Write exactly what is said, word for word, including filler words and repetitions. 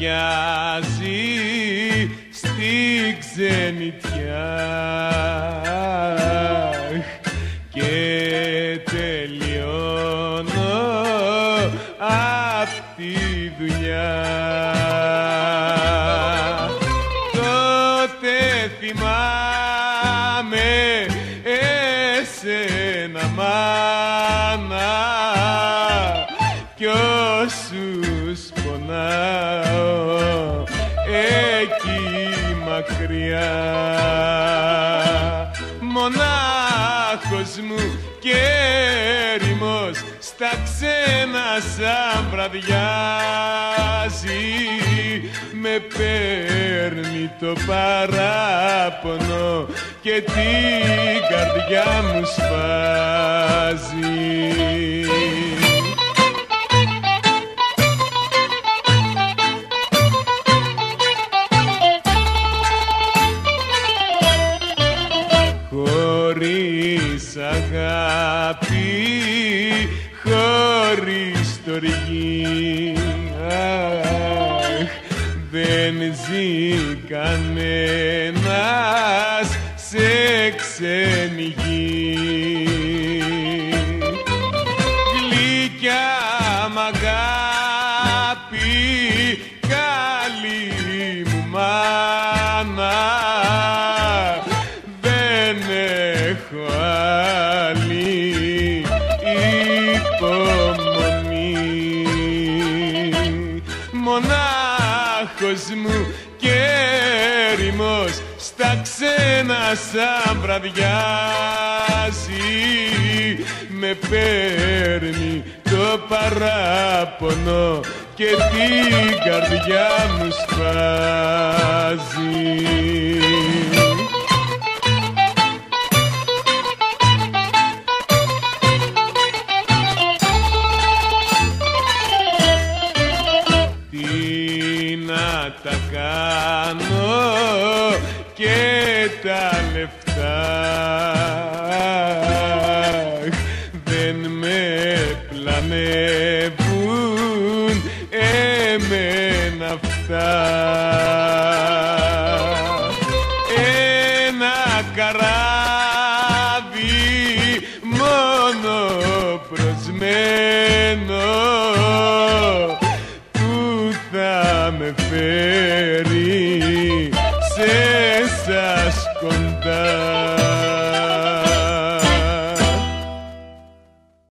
αδειάζει στη ξενιτιά και τελειώνω απ' τη δουλειά. Τότε θυμάμαι εσένα μάνα κι όσους πονάω εκεί μακριά. Μονάχος μου και ερημός στα ξένα σαν βραδιάζει, με παίρνει το παράπονο και την καρδιά μου σφάζει. Χωρίς αγάπη, χωρίς στοργή, αχ, δεν ζει κανένας σε ξένη γη. Γλυκιά μ' αγάπη, καλή μου μάνα, δεν έχω άλλη υπομονή. Μονάχος μου και ερημός στα ξένα σαν βραδιάζει, με παίρνει το παράπονο και την καρδιά μου σφάζει. Να τα κάνω και τα λεφτά δεν με πλανεύουν εμένα αυτά. Ένα καράβι μόνο προσμένο θα με φέρει σε σας κοντά.